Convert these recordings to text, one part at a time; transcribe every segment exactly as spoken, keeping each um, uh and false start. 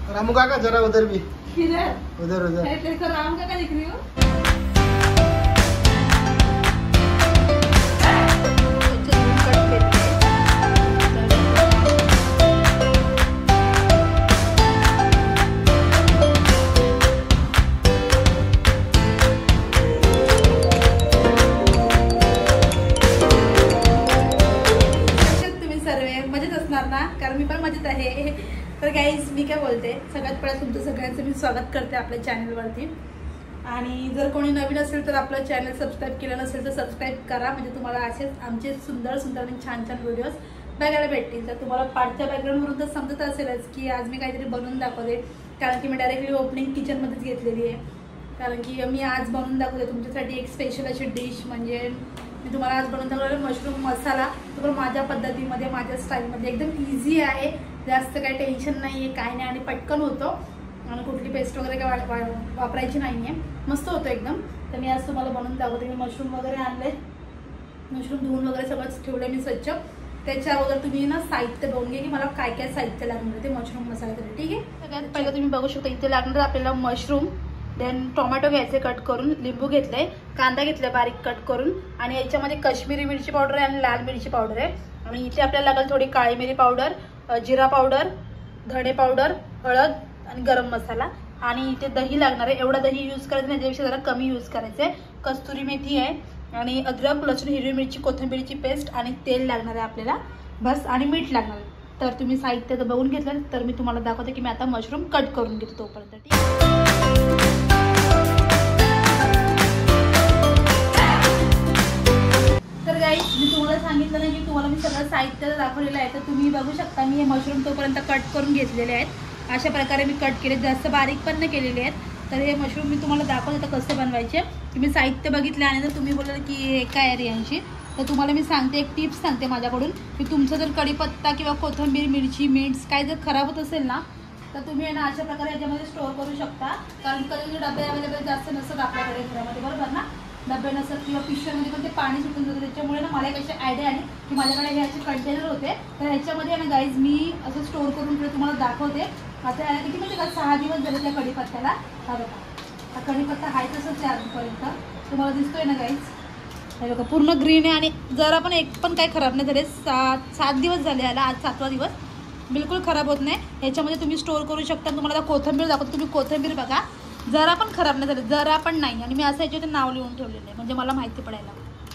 रामू काका जरा उधर भी, किधर उधर उधर तेरे को राम काका दिख रही हो? कारण मी पण मजेत आहे. तर गाईज मी काय बोलते, सगळ्यात पहिला तुमचं सगळ्यांचं मी स्वागत करते आपल्या चॅनलवरती. आणि जर कोणी नवीन असेल तर आपलं चॅनल सबस्क्राईब केलं नसेल तर सबस्क्राईब करा, म्हणजे तुम्हाला असेच आमचे सुंदर सुंदर आणि छान छान व्हिडिओज बघायला भेटतील. तर तुम्हाला पाठच्या बॅकग्राऊंडवरून तर समजत असेलच की आज मी काहीतरी बनवून दाखवते, कारण की मी डायरेक्टली ओपनिंग किचनमध्येच घेतलेली आहे. कारण की मी आज बनवून दाखवते तुमच्यासाठी एक स्पेशल अशी डिश. म्हणजे मी तुम्हाला आज बनवून दाखवलेला मशरूम मसाला. तो पण माझ्या पद्धतीमध्ये, माझ्या स्टाईलमध्ये एकदम इझी आहे. जास्त काही टेन्शन नाही आहे, काय नाही, आणि पटकन होतो. आणि कुठली पेस्ट वगैरे काय वापरायची नाही आहे, मस्त होतं एकदम. तर मी आज तुम्हाला बनवून दाखवते. मी मशरूम वगैरे आणले, मशरूम धुवून वगैरे सगळंच ठेवलं मी स्वच्छ. त्याच्या अगोदर तुम्ही ना साहित्य बघून घ्या की मला काय काय साहित्य लागणार आहे ते मशरूम मसाल्यासाठी. ठीक आहे, सगळ्यात पहिलं तुम्ही बघू शकता इथे लागणार आपल्याला मशरूम, देन टोमॅटो घ्यायचे कट करून, लिंबू घेतले, कांदा घेतलाय बारीक कट करून, आणि याच्यामध्ये काश्मीरी मिरची पावडर आहे आणि लाल मिरची पावडर आहे. आणि इथे आपल्याला लागेल थोडी काळी मिरी पावडर, जिरा पावडर, धणे पावडर, हळद आणि गरम मसाला. आणि इथे दही लागणार आहे. एवढा दही यूज करायचं नाही, त्यापेक्षा जरा कमी यूज करायचं आहे. कस्तुरी मेथी आहे आणि अद्रक, लसूण, हिरवी मिरची, कोथिंबीरची पेस्ट आणि तेल लागणार आहे आपल्याला बस, आणि मीठ लागणार आहे. तर तुम्ही साहित्य तर बघून घेतलं. तर मी तुम्हाला दाखवते की मी आता मशरूम कट करून घेतो तोपर्यंत. ठीक आहे, गाईज मी तुम्हाला सांगितलं ना की तुम्हाला मी सगळं साहित्य दाखवलेलं आहे. तर तुम्ही बघू शकता मी हे मशरूम तोपर्यंत कट करून घेतलेले आहेत. अशा प्रकारे मी कट केले, जास्त बारीक पण नाही केलेले आहेत. तर हे मशरूम मी तुम्हाला दाखवते तर कसं बनवायचे. तुम्ही साहित्य बघितले आणि जर तुम्ही बोलले की हे काय आहे यांची, तर तुम्हाला मी सांगते, एक टिप्स सांगते माझ्याकडून की तुमचं जर कढीपत्ता किंवा कोथिंबीर, मिरची, मीठ काय जर खराब होत असेल ना, तर तुम्ही आहे ना अशा प्रकारे याच्यामध्ये स्टोअर करू शकता. कारण कधी डबे अवेलेबल जास्त नसतात आपल्याकडे घरामध्ये, बरोबर ना, डबे नसतात किंवा पिशव्यामध्ये पण ते पाणी सुटून जातं. त्याच्यामुळे ना मला एक अशी आयडिया आली की माझ्याकडे हे असे कंटेनर होते. तर ह्याच्यामध्ये ना गाईज मी असं स्टोअर करून पुढे तुम्हाला दाखवते. आता याला किती म्हणजे का सहा दिवस झाले त्या कढीपत्त्याला. हा बघा, हा कढीपत्ता आहे तसंच आहे अजूनपर्यंत, तुम्हाला दिसतोय ना गाईज. हे बघा पूर्ण ग्रीन आहे आणि जरा पण एक पण काही खराब नाही झाले. सात सात दिवस झाले याला, आज सातवा दिवस, बिलकुल खराब होत नाही. ह्याच्यामध्ये तुम्ही स्टोअर करू शकता. तुम्हाला आता कोथिंबीर दाखवतो. तुम्ही कोथिंबीर बघा, जरा पण खराब नाही झालं, जरा पण नाही. आणि मी असं याच्यावर नाव लिहून ठेवलेलं आहे म्हणजे मला माहिती पडायला.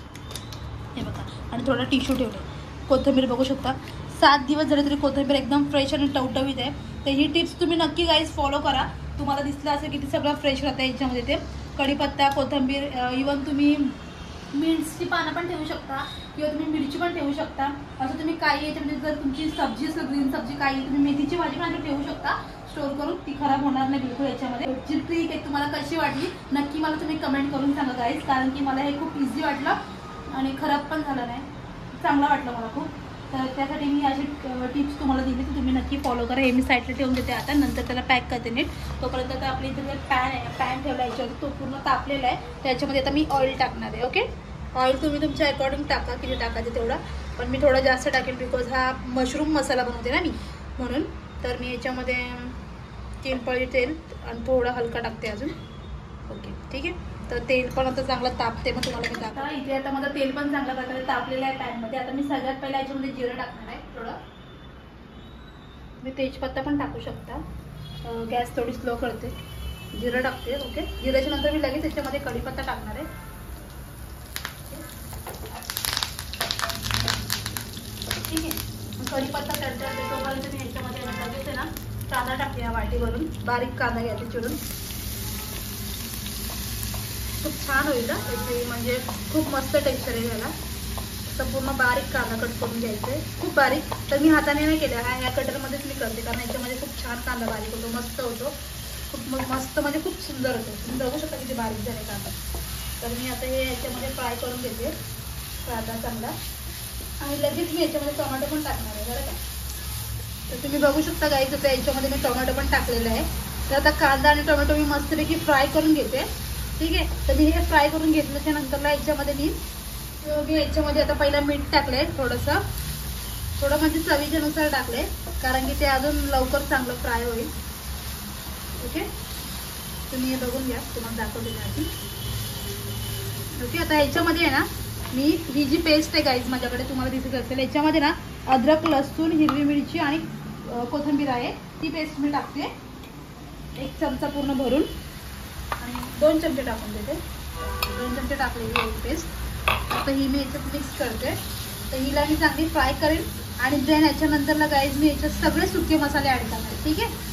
हे बघा, आणि थोडा टिश्यू ठेवले. कोथिंबीर बघू शकता, सात दिवस झाले तरी कोथिंबीर एकदम फ्रेश आणि टवटवीत आहे. तर ही टिप्स तुम्ही नक्की गाईज फॉलो करा. तुम्हाला दिसलं असेल की ते सगळं फ्रेश राहतं याच्यामध्ये. ते कढीपत्ता, कोथिंबीर, इवन तुम्ही मिरची पानं पण ठेवू शकता किंवा तुम्ही मिरची पण ठेवू शकता. असं तुम्ही काही याच्यामध्ये जर तुमची सब्जी असेल, ग्रीन सब्जी, काही तुम्ही मेथीची भाजी पण ठेवू शकता स्टोअर करून. ती खराब होणार नाही बिलकुल. याच्यामध्ये जी ट्रिक आहे तुम्हाला कशी वाटली नक्की मला तुम्ही कमेंट करून सांगा गाईज. कारण की मला हे खूप इझी वाटलं आणि खराब पण झालं नाही, चांगलं वाटलं मला खूप. तर त्यासाठी मी अशी टिप्स तुम्हाला दिली, तर तुम्ही नक्की फॉलो करा. हे मी साईडला ठेवून देते आता, नंतर त्याला पॅक करते नीट. तोपर्यंत आता आपल्या इथे जे पॅन आहे, पॅन ठेवला याच्यावर, तो पूर्ण तापलेला आहे. त्याच्यामध्ये आता मी ऑइल टाकणार आहे. ओके, ऑइल तुम्ही तुमच्या अकॉर्डिंग टाका, किती टाकायचं तेवढा, पण मी थोडा जास्त टाकेल बिकॉज हा मशरूम मसाला बनवते ना मी, म्हणून. तर मी याच्यामध्ये तीन पळी तेल आणि थोडा हलका टाकते अजून. ओके, ठीक आहे. तर तेल पण आता चांगलं तापते, मग तुम्हाला मी टाका. इथे आता माझं तेल पण चांगल्या प्रकारे तापलेलं आहे पॅनमध्ये. आता मी सगळ्यात पहिला याच्यामध्ये जिरं टाकणार आहे थोडं. मी तेजपत्ता पण टाकू शकता. गॅस थोडी स्लो करते, जिरं टाकते. ओके, जिऱ्याच्या नंतर मी लगेच याच्यामध्ये कढीपत्ता टाकणार आहे. ठीक आहे, कढीपत्ता तडतडते तोपर्यंत मी ह्याच्यामध्ये लगेच आहे ना कांदा टाकते. या वाटीवरून बारीक कांदा घ्यायचा चिरून, खूप छान होईल ना त्याची, म्हणजे खूप मस्त टेक्स्चर आहे ह्याला. तर पूर्ण बारीक कांदा कट करून घ्यायचा आहे, खूप बारीक. तर मी हाताने नाही केलं, हा या कटरमध्येच मी करते, कारण याच्यामध्ये खूप छान कांदा बारीक होतो, मस्त होतो, खूप मस्त, म्हणजे खूप सुंदर होतो. तुम्ही बघू शकता किती बारीक झाले कांदा. तर मी आता हे याच्यामध्ये फ्राय करून घेते कांदा चांगला, आणि लगेच मी याच्यामध्ये टोमॅटो पण टाकणार आहे बरं का. तर तुम्ही बघू शकता गाईज, आता याच्यामध्ये मी टोमॅटो पण टाकलेला आहे. तर आता कांदा आणि टोमॅटो मी मस्तपैकी फ्राय करून घेते. ठीक आहे, तर मी हे फ्राय करून घेतल्याच्या नंतरला याच्यामध्ये मी मी याच्यामध्ये आता पहिला मीठ टाकलंय थोडंसं, थोडं म्हणजे चवीच्यानुसार टाकले, कारण की ते अजून लवकर चांगलं फ्राय होईल. ओके, तुम्ही हे बघून घ्या, तुम्हाला दाखवते मी आधी. ओके, आता ह्याच्यामध्ये आहे ना मी ही जी पेस्ट आहे गाईज माझ्याकडे तुम्हाला दिसत असेल, याच्यामध्ये ना अद्रक, लसूण, हिरवी मिरची आणि कोथिंबीर आहे, ती पेस्ट मी टाकते एक चमचा पूर्ण भरून आणि दोन चमचे टाकून देते. दोन चमचे टाकलेली आहे पेस्ट. आता ही मी याच्यात मिक्स करते. तर हिला मी चांगली फ्राय करेन आणि देन याच्यानंतरला गाईज मी याच्यात सगळे सुके मसाले ॲड करणार. ठीक आहे,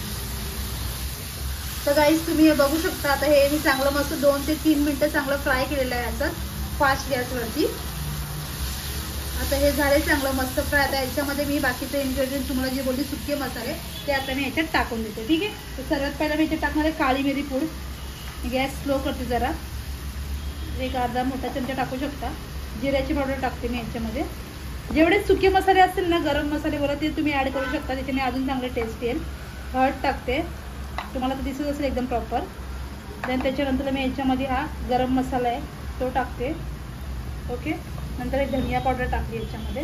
तर गाईज तुम्ही हे बघू शकता. आता हे मी चांगलं मस्त दोन ते तीन मिनटं चांगलं फ्राय केलेलं आहे याचं फास्ट गॅसवरती. आता हे झाले चांगलं मस्त फ्राय. आता याच्यामध्ये मी बाकीचे इन्ग्रेडियंट तुम्हाला जे बोलली सुके मसाले ते आता मी याच्यात टाकून देते. ठीक आहे, तर सर्वात पहिला मी याच्यात टाकणार आहे काळी मिरी पूड. गॅस स्लो करते जरा, एक अर्धा मोठा चमचा टाकू शकता. जिऱ्याची पावडर टाकते मी याच्यामध्ये. जेवढे सुके मसाले असतील ना, गरम मसाले बोला, ते तुम्ही ॲड करू शकता, त्याच्याने अजून चांगलं टेस्ट येईल. हळद टाकते, तुम्हाला तर दिसत असेल एकदम प्रॉपर. देन त्याच्यानंतर मी याच्यामध्ये हा गरम मसाला आहे तो टाकते. ओके, नंतर एक धनिया पावडर टाकली याच्यामध्ये.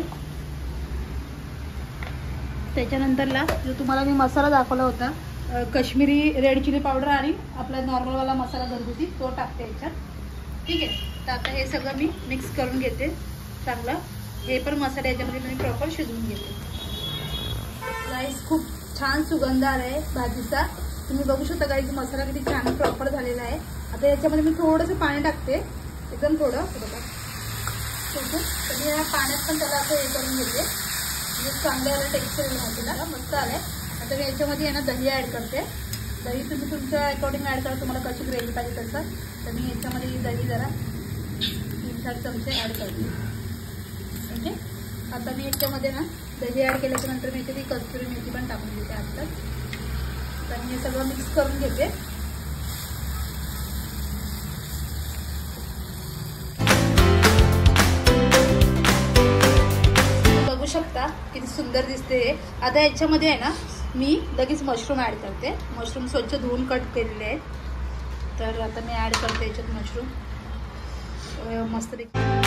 त्याच्यानंतरला जो तुम्हाला मी मसाला दाखवला होता काश्मीरी रेड चिली पावडर आणि आपला नॉर्मलवाला मसाला घरगुती तो टाकते याच्यात. ठीक आहे, तर आता हे सगळं मी मिक्स करून घेते चांगलं. हे पण मसाले याच्यामध्ये मी प्रॉपर शिजवून घेते. गाईस खूप छान सुगंध आला आहे भाजीचा, तुम्ही बघू शकता गाईस मसाला किती छान प्रॉपर झालेला आहे. आता याच्यामध्ये मी थोडंसं पाणी टाकते, एकदम थोडं बघा. तर मी या पाण्यात पण त्याला असं हे करून घेते, म्हणजे चांगलं टेक्स्चर येईल भाजीला, मस्त आलं आहे. आता मी याच्यामध्ये आहे ना दही ॲड करते. दही तुम्ही तुमच्या अकॉर्डिंग ॲड करा, तुम्हाला कशी ग्रेव्ही पाहिजे तसं. तर मी याच्यामध्ये ही दही जरा तीन चार चमचे ॲड करते. ओके, आता मी याच्यामध्ये ना दही ॲड केल्याच्यानंतर मी याच्यात कस्तुरी मेथी पण टाकून देते आत्ताच. तर मी हे सगळं मिक्स करून घेते. बघू शकता किती सुंदर दिसते हे. आता याच्यामध्ये आहे ना मी लगेच मशरूम ॲड करते. मशरूम स्वच्छ धुवून कट केलेले आहेत. तर आता मी ॲड करते याच्यात मशरूम मस्त.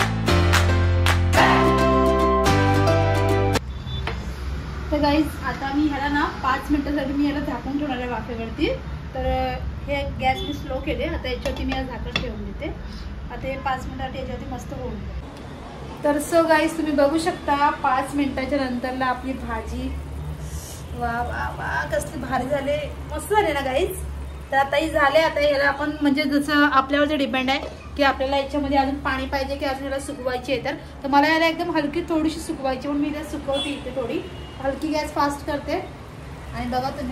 तर गाईज आता मी ह्याला ना पाच मिनटासाठी मी याला झाकून ठेवणार आहे वाफेवरती. तर हे गॅस मी स्लो केले. आता याच्यावरती मी याला झाकण ठेवून देते. आता हे पाच मिनिटासाठी याच्यावरती मस्त होऊन जाते. तर सो गाईज तुम्ही बघू शकता पाच मिनिटाच्या नंतरला आपली भाजी वा वा वा कसली भारी झाले, मस्त झाले ना गाईज. तर आता ही झाले. आता याला आपण म्हणजे जसं आपल्यावर डिपेंड आहे की आपल्याला याच्यामध्ये अजून पाणी पाहिजे की अजून याला सुकवायची आहे. तर मला याला एकदम हलकी थोडीशी सुकवायची म्हणून मी याला सुकवते इथे थोडी हलकी. गॅस फास्ट करते आणि बघा तुम्ही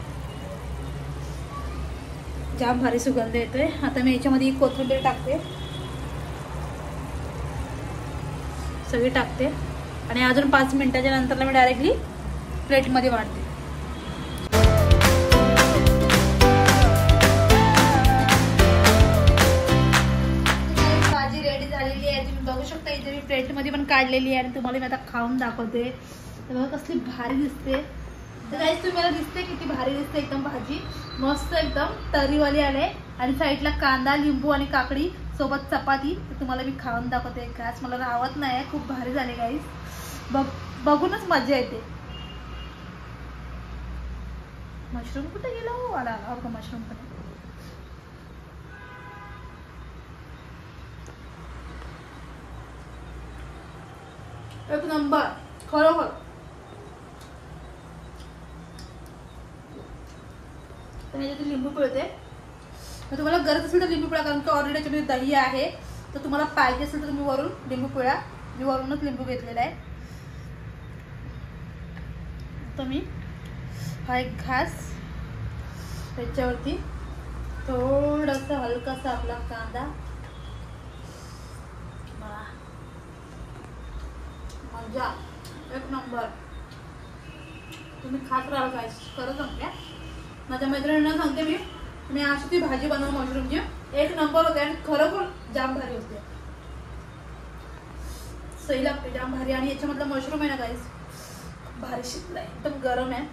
जाम भारी सुगंध येतोय. आता मी याच्यामध्ये कोथिंबीर टाकते, सगळी टाकते आणि अजून पाच मिनिटाच्या नंतरला मी डायरेक्टली प्लेटमध्ये वाढते. भाजी रेडी झालेली आहे, तुम्ही बघू शकता. इथे मी प्लेटमध्ये पण काढलेली आहे आणि तुम्हाला मी आता खाऊन दाखवते. तर बघा कसली भारी दिसते. तर गाईस तुम्हाला दिसते किती भारी दिसते एकदम भाजी, मस्त एकदम तरीवाली आले. आणि साईडला कांदा, लिंबू आणि काकडी सोबत चपाती. तर तुम्हाला मी खाऊन दाखवते. गॅस मला राहत नाही, खूप भारी झाले गाईस. बघ बघूनच मजा येते. मशरूम कुठे गेला हो? आला आला बघा मशरूम पण. एक नंबर खरोखर. याच्यात लिंबू पिळते. तर तुम्हाला गरज असेल तर लिंबू पिळा, कारण की ऑलरेडी याच्यामध्ये दही आहे. तर तुम्हाला पाहिजे असेल तर तुम्ही वरून लिंबू पिळा. मी वरूनच लिंबू घेतलेला आहे. तर मी हा एक घास त्याच्यावरती थोडंसं हलकासा आपला कांदा, मजा एक नंबर. तुम्ही खात राहा काय, खरं सांगते. माझ्या मैत्रिणींना सांगते मी, मी अशी ती भाजी बनव मशरूमची, एक नंबर होते आणि खरोखर जाम भारी होते, सही लागते, जाम भारी. आणि याच्यामधला मशरूम आहे ना गाईस, भारी शिजलाय, एकदम गरम आहे.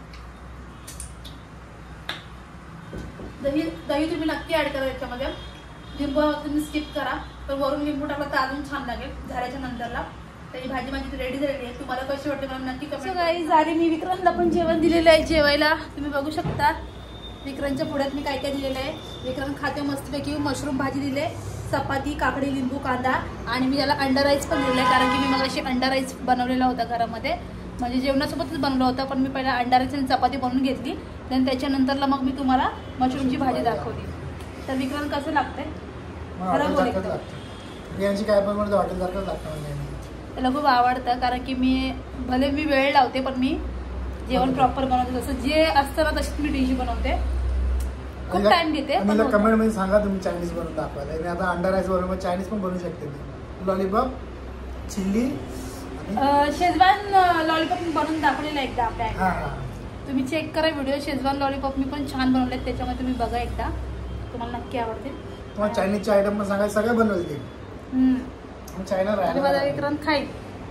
दही दही तुम्ही नक्की ऍड करा याच्यामध्ये. लिंबू तुम्ही स्किप करा, तर वरून लिंबू टाकला तर अजून छान लागेल झाल्याच्या नंतरला. तर ही भाजी माझी रेडी झालेली आहे. तुम्हाला कशी वाटते मला नक्की कमेंट. गाईस आणि मी विक्रांतला पण जेवण दिलेलं आहे जेवायला, तुम्ही बघू शकता. विक्रांतच्या पुढ्यात मी काय काय दिलेलं आहे. विक्रांत खाते मस्तपैकी मशरूम भाजी दिले, चपाती, काकडी, लिंबू, कांदा आणि मी त्याला अंडा राईस पण दिलेला आहे. कारण की मी मगाशी अंडा राईस बनवलेला होता घरामध्ये, म्हणजे जेवणासोबतच बनवला होता. पण मी पहिला अंडा राईस आणि चपाती बनवून घेतली, देन त्याच्यानंतरला मग मी तुम्हाला मशरूमची भाजी दाखवली. तर विक्रांत कसं लागतंय खरं बोल एकदम. काय पण म्हणतो हॉटेलसारखंच लागतं. त्याला खूप आवडतं कारण की मी भले मी वेळ लावते पण मी जेवण प्रॉपर बनवते. जसं जे असतं ना तशीच मी डिश बनवते, खूप टाइम घेते. कमेंट मध्ये सांगा तुम्ही चायनीज बनवून दाखवायला. मी आता अंडा राईस बरोबर चायनीज पण बनवू शकते. मी लॉलीपॉप, चिल्ली, शेजवान लॉलीपॉप मी बनवून दाखवलेला एकदा आपल्या. हां तुम्ही चेक करा व्हिडिओ. शेजवान लॉलीपॉप मी पण छान बनवले, त्याच्यामध्ये तुम्ही बघा एकदा, तुम्हाला नक्की आवडते. तुम्हाला चायनीजचे आयटम पण सांगायचे, सगळे बनवले ते. हम्म चायना राहिला माझा विक्रांत खाईल,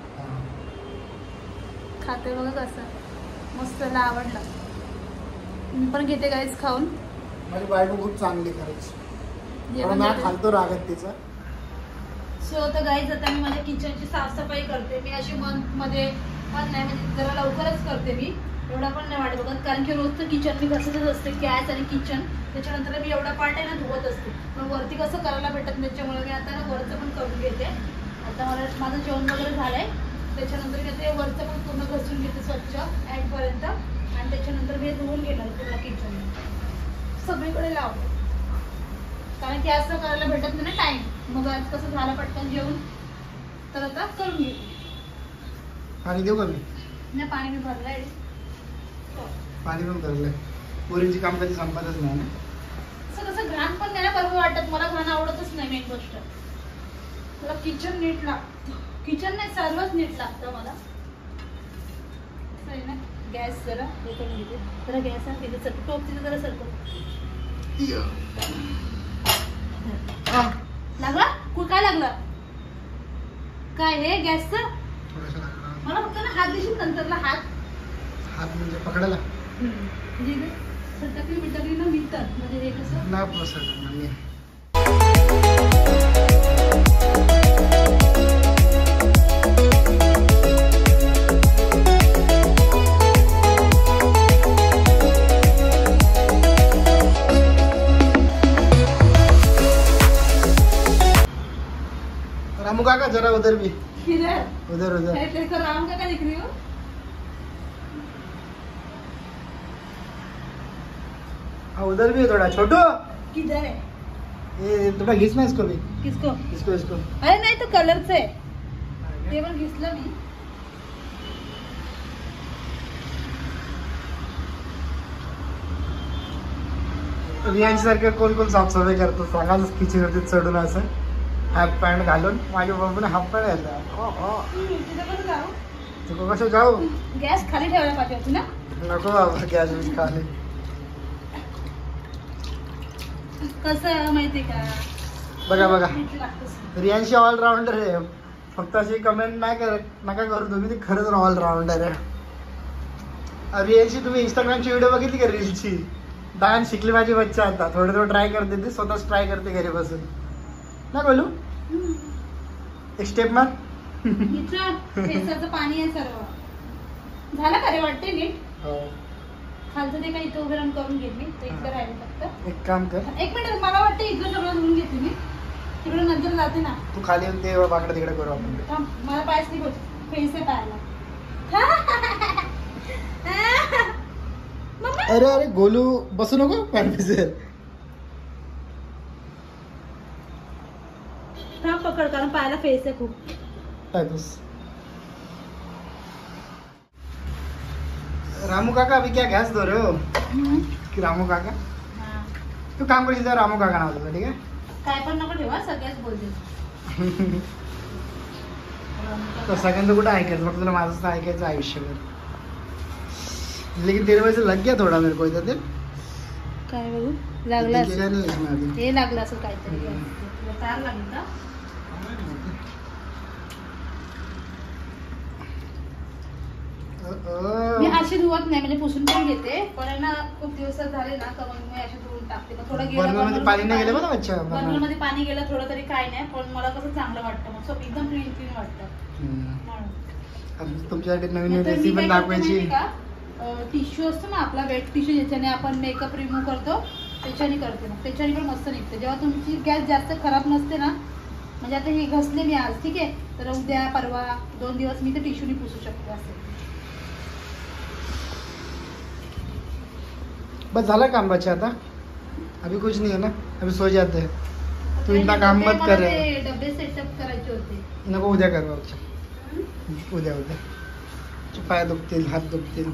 खाते बघा कसं मस्त, त्याला आवडलं. मी पण घेते गाईस खाऊन. माझी बायको खूप चांगली खरंच, ना खालतो रागत तिचा. सो तर गाईज आता मी माझ्या किचनची साफसफाई करते. मी अशी मंथ मध्ये पण नाही, म्हणजे जरा लवकरच करते मी, एवढा पण नाही वाट बघत. कारण की रोजचं किचन मी घसतच असते, गॅस आणि किचन. त्याच्यानंतर मी एवढा पार्ट आहे ना धुवत असते, पण वरती कसं करायला भेटत नाही. त्याच्यामुळे मी आता ना वरचं पण करून घेते. आता मला माझं जेवण वगैरे झालंय, त्याच्यानंतर मी ते वरचं पण पूर्ण घसून घेते स्वच्छ एंडपर्यंत, आणि त्याच्यानंतर मी धुवून घेणार पूर्ण किचन सगळीकडे लावते. कारण की असं करायला भेटत नाही ना टाइम. मग आज कसं झालं पटकन जेवण, तर आता करून घेते. पाणी देऊ का मी? नाही, पाणी मी भरलंय. पाणी पण भरलंय. पोरींची काम कधी संपतच नाही ना. असं कसं घाण पण नाही बरोबर वाटत. मला घाण आवडतच नाही. मेन गोष्ट मला किचन नीट लागतं. किचन नाही, सर्वच नीट लागतं मला. ना गॅस जरा हे करून घेते. जरा गॅस आहे तिथे सरकं, टोप तिथे जरा सरकं. लागला? काय लागलं? काय हे गॅसचं? मला फक्त ना हात देशील नंतरला. हात हात म्हणजे पकडायला म्हणजे सटकली बिटकली ना मिळतात, म्हणजे हे कसं ना पसरत नाही. रामू काका जरा उधर भी, किधर उधर उधर. तेरे को राम काका दिख रही हो? हाँ उधर भी है थोड़ा. छोटू किधर है? ये थोड़ा घिसना इसको भी. किसको? इसको इसको. अरे नहीं तो कलर से ते पण घिसलं मी. रियांशी सारखं कोण कोण साफसफाई करतो सांगा. किचन वरती चढून असं हाफ पॅन्ट घालून. माझ्या बाबूने हाफ पॅन्ट घातला. तू कसं जाऊ? गॅस खाली ठेवायला पाहिजे होती ना. नको बाबा गॅस बीस खाली. कसं माहिती का, बघा बघा रियांशी ऑलराऊंडर आहे. फक्त अशी कमेंट नाही कर नका करू तुम्ही, ती खरंच ऑलराऊंडर आहे. रियांशी तुम्ही इंस्टाग्रामची व्हिडिओ बघितली का रीलची? डान्स शिकली माझी बच्चा आता. थोडं थोडं ट्राय करते ती, स्वतःच ट्राय करते घरी बसून. ना बोलू एक स्टेप मार. केसाचं पाणी आहे सर्व झालं का रे वाटते नीट? खालचं ते काही इथं उभे राहून करून घेतली, इथलं राहिलं फक्त. एक काम कर, एक मिनिट, मला वाटतं इथलं सगळं धुवून घेतली मी, तिकडे नंतर जाते ना. तू खाली येऊन ते बाकडे तिकडे करू आपण. मला पायच नाही बोल, फेस आहे पायाला. अरे अरे गोलू बसू नको पॅन्ट. पकड, कारण पायाला फेस आहे खूप. रामू काका अभी क्या गैस दो रहे हो? कि रामू काका तू काम करशील तर रामू काका नाव तुला. ठीक आहे, काय पण नको ठेवा, सगळ्याच बोलते. सगळ्यांचं कुठं ऐकायचं, फक्त तुला माझं ऐकायचं आयुष्यभर. लेकिन तेरे वजह से लग गया थोड़ा मेरे को इधर दिल. काय बघू लागला असेल, हे लागलं असेल काहीतरी. तार लागली का? मी अशी धुवत नाही, म्हणजे पुसून पण घेते, पण ना खूप दिवस झाले ना तर मग मी अशी धुवून टाकते. पण थोडं गेलं पाणी नाही गेलं बघा बच्चा. मध्ये पाणी गेलं थोडं तरी काय नाही, पण मला कसं चांगलं वाटतं, मग सो एकदम क्लीन क्लीन वाटतं. तुमच्यासाठी नवीन रेसिपी दाखवायची. टिश्यू असतो ना आपला वेट टिश्यू, ज्याच्याने आपण मेकअप रिमूव्ह करतो, त्याच्याने करते ना, त्याच्याने पण मस्त निघते. जेव्हा तुमची गॅस जास्त खराब नसते ना, म्हणजे आता ही घसले मी आज, ठीक आहे, तर उद्या परवा दोन दिवस मी ते टिश्यूने पुसू शकते असे. बस झाला काम बच्चा, आता अभी कुछ नहीं है ना, अभी सो जाते हैं. तू इतना काम मत मला कर. ते डबे सेटअप करायचे होते. नको, उद्या कर बाबा, उद्या उद्या. पाय दुखतील, हात दुखतील.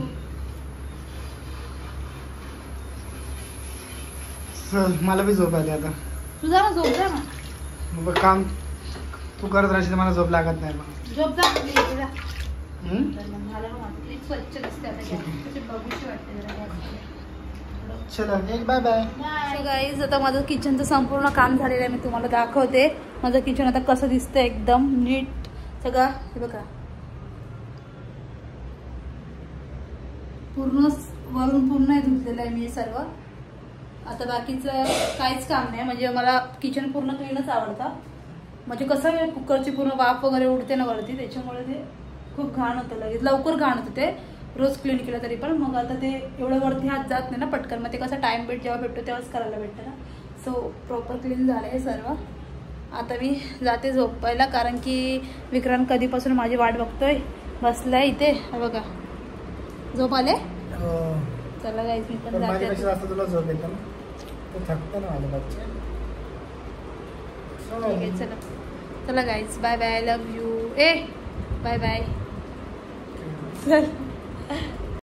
चल, मला बी झोप आली आता. तुझा ना झोप जा ना. मग काम तू करत राहशील, मला झोप लागत नाही मग. झोप जा, मी येते जा. हम्म? मला पण वाटतं एक स्वच्छ दिसते आता गॅस. कशी बघूशी वाटते जरा गॅस. चला, एक बाय बाय. सो गाईज, आता माझं किचनचं संपूर्ण काम झालेलं आहे. मी तुम्हाला दाखवते माझं किचन आता कसं दिसतं, एकदम नीट सगळं. हे बघा, पूर्ण वरून पूर्ण धुतलेलं आहे मी सर्व. आता बाकीचं काहीच काम नाही. म्हणजे मला किचन पूर्ण क्लीनच आवडतं. म्हणजे कसं कुकरची पूर्ण वाफ वगैरे उडते ना वरती, त्याच्यामुळे ते खूप घाण होतं, लगेच लवकर घाण होतं ते रोज क्लीन केलं तरी पण. मग आता ते एवढं वरती हात जात नाही ना पटकन, मग ते कसं टाइम भेट जेव्हा भेटतो तेव्हाच करायला भेटतं ना. सो प्रॉपर क्लीन झालं आहे सर्व. आता मी जाते झोपायला, कारण की विक्रांत कधीपासून माझी वाट बघतोय, बसलाय इथे. बघा, झोप आले. चला गाईज, मी पण जाते. तुला झोप येतं ना, तो थकतं ना माझ्या बच्चे. ठीक आहे, चला चला guys, bye bye, love you. A bye bye. चल.